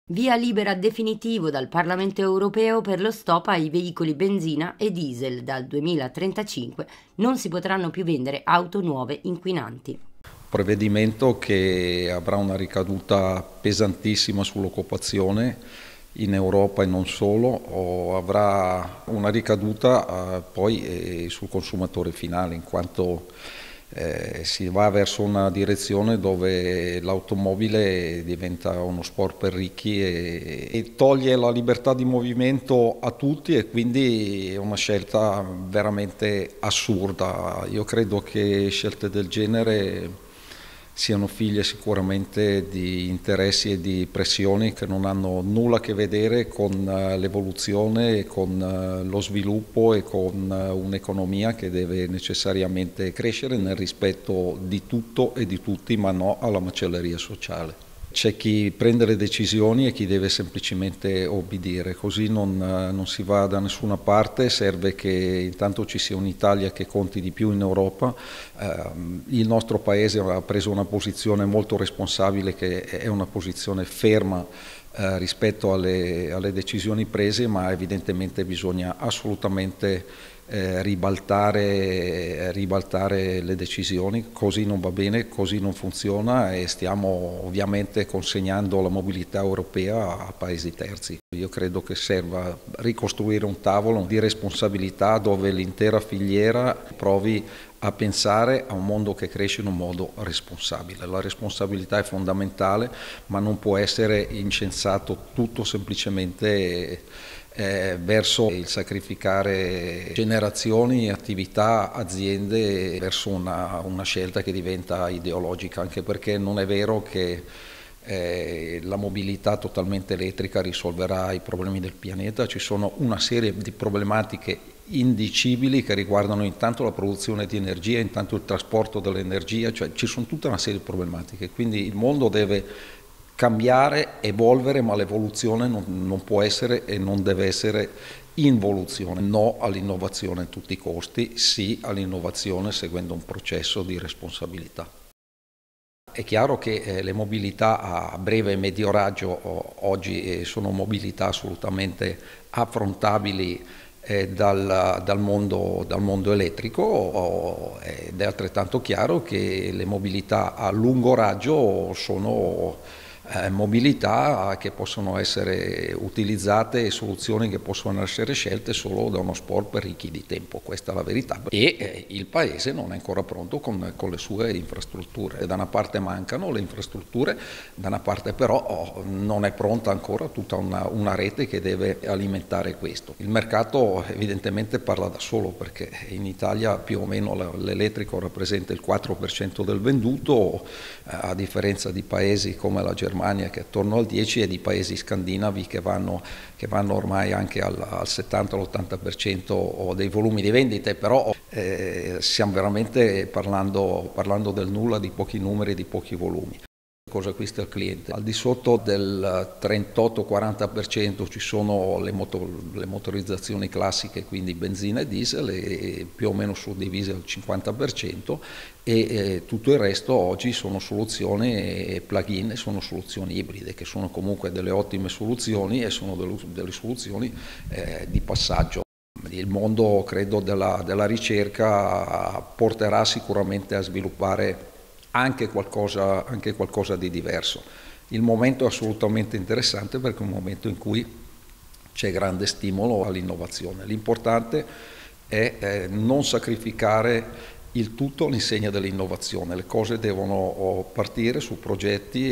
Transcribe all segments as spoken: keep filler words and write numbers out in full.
Via libera definitivo dal Parlamento europeo per lo stop ai veicoli benzina e diesel. Dal duemilatrentacinque non si potranno più vendere auto nuove inquinanti. Provvedimento che avrà una ricaduta pesantissima sull'occupazione in Europa e non solo, o avrà una ricaduta eh, poi eh, sul consumatore finale, in quanto eh, si va verso una direzione dove l'automobile diventa uno sport per ricchi e, e toglie la libertà di movimento a tutti, e quindi è una scelta veramente assurda. Io credo che scelte del genere siano figlie sicuramente di interessi e di pressioni che non hanno nulla a che vedere con l'evoluzione, con lo sviluppo e con un'economia che deve necessariamente crescere nel rispetto di tutto e di tutti, ma no alla macelleria sociale. C'è chi prende le decisioni e chi deve semplicemente obbedire, così non, non si va da nessuna parte. Serve che intanto ci sia un'Italia che conti di più in Europa. Eh, il nostro Paese ha preso una posizione molto responsabile, che è una posizione ferma eh, rispetto alle, alle decisioni prese, ma evidentemente bisogna assolutamente Eh, ribaltare, ribaltare le decisioni. Così non va bene, così non funziona, e stiamo ovviamente consegnando la mobilità europea a paesi terzi. Io credo che serva ricostruire un tavolo di responsabilità dove l'intera filiera provi a pensare a un mondo che cresce in un modo responsabile. La responsabilità è fondamentale, ma non può essere incensato tutto semplicemente eh, verso il sacrificare generazioni, attività, aziende, verso una, una scelta che diventa ideologica, anche perché non è vero che Eh, la mobilità totalmente elettrica risolverà i problemi del pianeta. Ci sono una serie di problematiche indicibili che riguardano intanto la produzione di energia, intanto il trasporto dell'energia, cioè ci sono tutta una serie di problematiche, quindi il mondo deve cambiare, evolvere, ma l'evoluzione non, non può essere e non deve essere involuzione. No all'innovazione a tutti i costi, sì all'innovazione seguendo un processo di responsabilità. È chiaro che eh, le mobilità a breve e medio raggio oh, oggi eh, sono mobilità assolutamente affrontabili eh, dal, dal, mondo, dal mondo elettrico, oh, ed è altrettanto chiaro che le mobilità a lungo raggio sono eh, mobilità che possono essere utilizzate e soluzioni che possono essere scelte solo da uno sport per ricchi di tempo. Questa è la verità, e eh, il Paese non è ancora pronto con, con le sue infrastrutture. Da una parte mancano le infrastrutture, da una parte però oh, non è pronta ancora tutta una, una rete che deve alimentare questo. Il mercato evidentemente parla da solo, perché in Italia più o meno l'elettrico rappresenta il quattro per cento del venduto, a differenza di paesi come la Germania che è attorno al dieci per cento, e di paesi scandinavi che vanno, che vanno ormai anche al, al settanta all'ottanta per cento dei volumi di vendite. Però eh, stiamo veramente parlando, parlando del nulla, di pochi numeri, di pochi volumi. Cosa acquista il cliente? Al di sotto del trentotto quaranta per cento ci sono le, motor, le motorizzazioni classiche, quindi benzina e diesel, e più o meno suddivise al cinquanta per cento, e eh, tutto il resto oggi sono soluzioni plug-in, sono soluzioni ibride, che sono comunque delle ottime soluzioni e sono delle, delle soluzioni eh, di passaggio. Il mondo, credo, della, della ricerca porterà sicuramente a sviluppare Anche qualcosa, anche qualcosa di diverso. Il momento è assolutamente interessante, perché è un momento in cui c'è grande stimolo all'innovazione. L'importante è eh, non sacrificare il tutto all'insegna dell'innovazione. Le cose devono partire su progetti,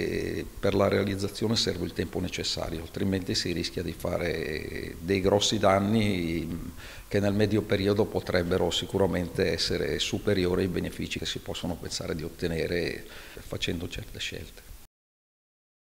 e per la realizzazione serve il tempo necessario, altrimenti si rischia di fare dei grossi danni che nel medio periodo potrebbero sicuramente essere superiori ai benefici che si possono pensare di ottenere facendo certe scelte.